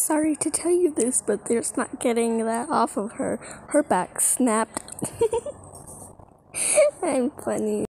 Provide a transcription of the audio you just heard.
sorry to tell you this, but there's not getting that off of her. Her back snapped. I'm funny.